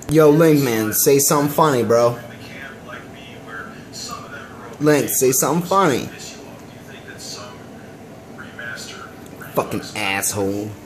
Yo, Link, man, say something funny, bro. Link, say something funny. Fucking asshole.